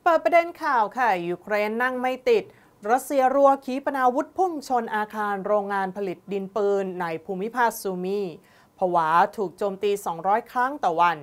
เปิดประเด็นข่าวค่ะยูเครนนั่งไม่ติดรัสเซียรัวขีปนาวุธพุ่งชนอาคารโรงงานผลิตดินปืนในภูมิภาคซูมีผวาถูกโจมตี 200 ครั้งต่อวัน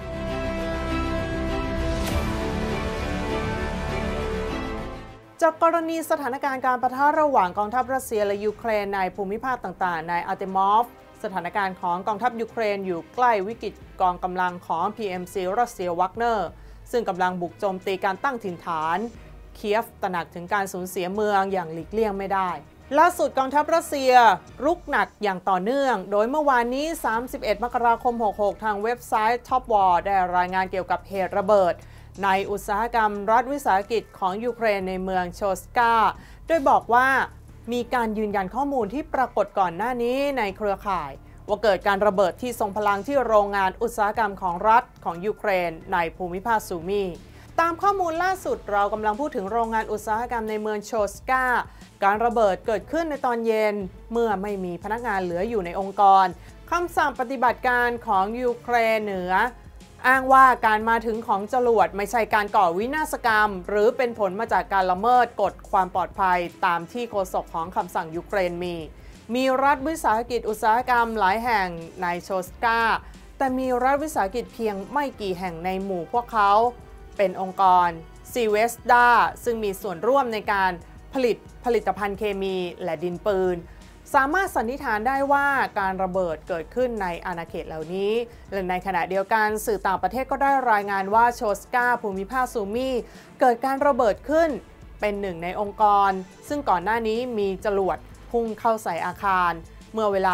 จากกรณีสถานการณ์การปะทะระหว่างกองทัพรัสเซียและยูเครนในภูมิภาคต่างๆในอาร์เตมอฟสถานการณ์ของกองทัพยูเครนอยู่ใกล้วิกฤตกองกำลังของ PMC รัสเซียวักเนอร์ซึ่งกำลังบุกโจมตีการตั้งถิ่นฐานเคียฟตระหนักถึงการสูญเสียเมืองอย่างหลีกเลี่ยงไม่ได้ล่าสุดกองทัพรัสเซียรุกหนักอย่างต่อเนื่องโดยเมื่อวานนี้ 31 มกราคม 66 ทางเว็บไซต์ Top War ได้รายงานเกี่ยวกับเหตุระเบิดในอุตสาหกรรมรัฐวิสาหกิจของยูเครนในเมืองโชสกาโดยบอกว่ามีการยืนยันข้อมูลที่ปรากฏก่อนหน้านี้ในเครือข่ายว่าเกิดการระเบิดที่ทรงพลังที่โรงงานอุตสาหกรรมของรัฐของยูเครนในภูมิภาคซูมีตามข้อมูลล่าสุดเรากำลังพูดถึงโรงงานอุตสาหกรรมในเมืองโชสกาการระเบิดเกิดขึ้นในตอนเย็นเมื่อไม่มีพนักงานเหลืออยู่ในองค์กรคำสั่งปฏิบัติการของยูเครนเหนืออ้างว่าการมาถึงของจรวดไม่ใช่การก่อวินาศกรรมหรือเป็นผลมาจากการละเมิดกฎความปลอดภัยตามที่โฆษกของคำสั่งยูเครนมีรัฐวิสาหกิจอุตสาหกรรมหลายแห่งในโชสกาแต่มีรัฐวิสาหกิจเพียงไม่กี่แห่งในหมู่พวกเขาเป็นองค์กรซีเวสดาซึ่งมีส่วนร่วมในการผลิตภัณฑ์เคมีและดินปืนสามารถสันนิษฐานได้ว่าการระเบิดเกิดขึ้นในอาณาเขตเหล่านี้และในขณะเดียวกันสื่อต่างประเทศก็ได้รายงานว่าโชสกาภูมิภาคซูมีเกิดการระเบิดขึ้นเป็นหนึ่งในองค์กรซึ่งก่อนหน้านี้มีจรวดพุ่งเข้าใส่อาคารเมื่อเวลา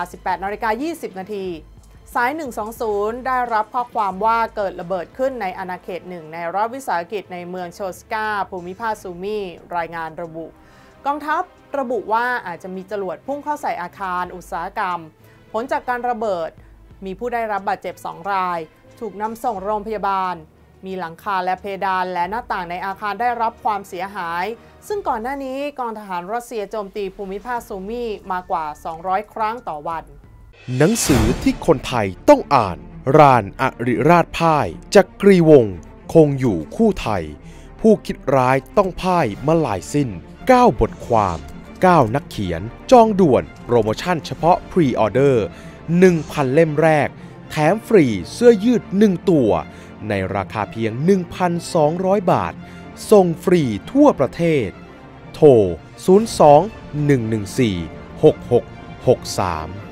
18:20 นาทีสาย 120 ได้รับข้อความว่าเกิดระเบิดขึ้นในอาณาเขตหนึ่งในรัฐวิสาหกิจในเมืองโชสกาภูมิภาคซูมีรายงานระบุกองทัพระบุว่าอาจจะมีจรวดพุ่งเข้าใส่อาคารอุตสาหกรรมผลจากการระเบิดมีผู้ได้รับบาดเจ็บ2 รายถูกนำส่งโรงพยาบาลมีหลังคาและเพดานและหน้าต่างในอาคารได้รับความเสียหายซึ่งก่อนหน้านี้กองทหารรัสเซียโจมตีภูมิภาคซูมีมากว่า 200 ครั้งต่อวันหนังสือที่คนไทยต้องอ่านรานอริราชพ่ายจักรีวงศ์คงอยู่คู่ไทยผู้คิดร้ายต้องพ่ายมาลายสิ้น9 บทความ9 นักเขียนจองด่วนโปรโมชั่นเฉพาะพรีออเดอร์ 1,000 เล่มแรกแถมฟรีเสื้อยืด1 ตัวในราคาเพียง 1,200 บาทส่งฟรีทั่วประเทศโทร 02 114 6663